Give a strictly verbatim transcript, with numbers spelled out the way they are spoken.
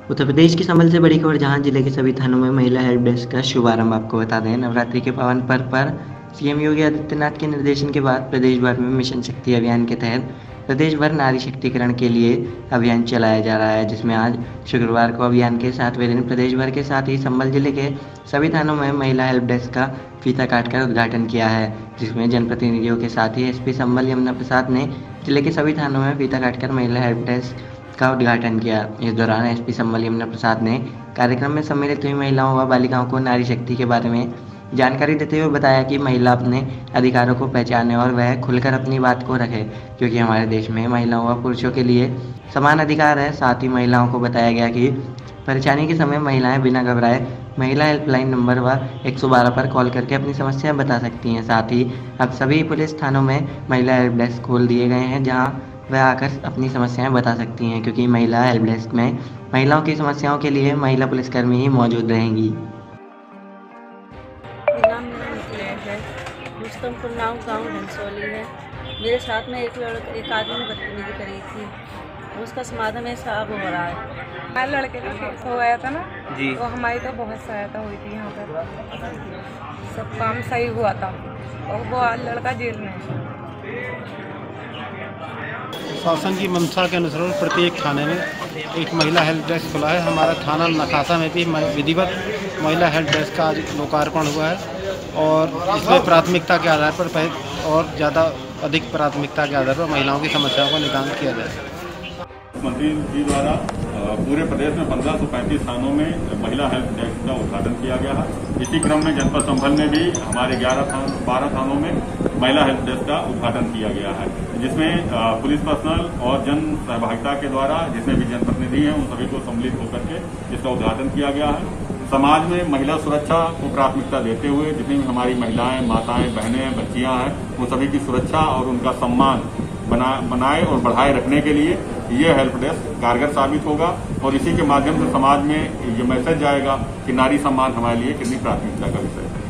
उत्तर प्रदेश की संभल से बड़ी खबर, जहां जिले के सभी थानों में महिला हेल्प डेस्क का शुभारंभ। आपको बता दें, नवरात्रि के पावन पर्व पर सीएम योगी आदित्यनाथ के निर्देशन के बाद प्रदेश भर में मिशन शक्ति अभियान के तहत प्रदेश भर नारी शक्तिकरण के लिए अभियान चलाया जा रहा है, जिसमें आज शुक्रवार को अभियान के सातवें दिन प्रदेश भर के साथ ही संभल जिले के सभी थानों में महिला हेल्प डेस्क का फीता काटकर उद्घाटन किया है, जिसमें जनप्रतिनिधियों के साथ ही एसपी संभल यमुना प्रसाद ने जिले के सभी थानों में फीता काटकर महिला हेल्प डेस्क का उद्घाटन किया। इस दौरान एसपी संभल यमुना प्रसाद ने कार्यक्रम में सम्मिलित हुई महिलाओं व बालिकाओं को नारी शक्ति के बारे में जानकारी देते हुए बताया कि महिला अपने अधिकारों को पहचाने और वह खुलकर अपनी बात को रखे, क्योंकि हमारे देश में महिलाओं व पुरुषों के लिए समान अधिकार है। साथ ही महिलाओं को बताया गया कि परेशानी के समय महिलाएं बिना घबराए महिला हेल्पलाइन नंबर व एक सौ बारह पर कॉल करके अपनी समस्याएं बता सकती हैं। साथ ही अब सभी पुलिस थानों में महिला हेल्प डेस्क खोल दिए गए हैं, जहां वह आकर अपनी समस्याएं बता सकती हैं, क्योंकि महिला हेल्प डेस्क में महिलाओं की समस्याओं के लिए महिला पुलिसकर्मी ही मौजूद रहेंगी। नाम मेरा मुखलेश है। रुस्तमपुर नाव गाँव घनसोली है। मेरे साथ में एक लड़का एक आदमी ने बदतमीजी करी थी, उसका समाधान में साफ हो रहा है। हमारे लड़के का केस हो गया था ना जी, तो हमारी तो बहुत सहायता हुई थी। यहाँ पर सब काम सही हुआ था और वो आज लड़का जेल में है। शासन की मंशा के अनुसार प्रत्येक थाने में एक महिला हेल्प डेस्क खुला है। हमारा थाना नखासा में भी विधिवत महिला हेल्प डेस्क का आज लोकार्पण हुआ है और इसमें प्राथमिकता के आधार पर पहले और ज़्यादा अधिक प्राथमिकता के आधार पर महिलाओं की समस्याओं का निदान किया जाए। मंत्री जी द्वारा पूरे प्रदेश में पंद्रह सौ पैंतीस थानों में महिला हेल्प डेस्क का उद्घाटन किया गया है। इसी क्रम में जनपद संभल में भी हमारे ग्यारह थान बारह थानों में महिला हेल्प डेस्क का उद्घाटन किया गया है, जिसमें पुलिस पर्सनल और जन सहभागिता के द्वारा जितने भी जनप्रतिनिधि हैं उन सभी को सम्मिलित होकर के इसका उद्घाटन किया गया है। समाज में महिला सुरक्षा को प्राथमिकता देते हुए जितनी भी हमारी महिलाएं, माताएं, बहनें, बच्चियां हैं, उन सभी की सुरक्षा और उनका सम्मान बना बनाए और बढ़ाए रखने के लिए ये हेल्प डेस्क कारगर साबित होगा और इसी के माध्यम से समाज में ये मैसेज जाएगा कि नारी सम्मान हमारे लिए कितनी प्राथमिकता का विषय है।